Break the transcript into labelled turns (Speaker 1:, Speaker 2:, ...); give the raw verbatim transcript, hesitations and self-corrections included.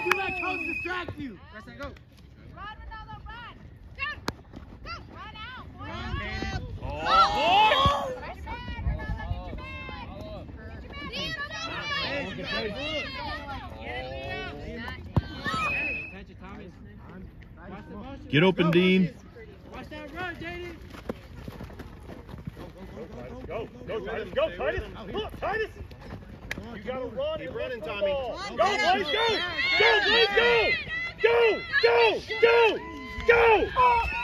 Speaker 1: you let coach distract you.
Speaker 2: Let's go.
Speaker 3: Run, Ronaldo, run. Go. Go. Run out. Boy.
Speaker 2: Run, Danny.
Speaker 3: Oh.
Speaker 2: Oh.
Speaker 3: Right side, Ronaldo, get your man. Get your man. Get him,
Speaker 2: Catch it, Tommy. Watch the motion.
Speaker 4: Get open, Dean.
Speaker 2: Watch that run, Danny.
Speaker 5: Go, go, Titus, go, Titus. Look, Titus. You gotta run.
Speaker 1: Keep
Speaker 5: and
Speaker 1: running,
Speaker 5: lift the
Speaker 1: Tommy.
Speaker 5: ball.
Speaker 1: Come
Speaker 5: Go,
Speaker 1: on,
Speaker 5: Blaze,
Speaker 1: Blaze,
Speaker 5: go.
Speaker 1: go.
Speaker 5: Go, Blaze, go. Go, go, go, go.